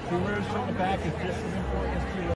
coolers from the back is just as important as two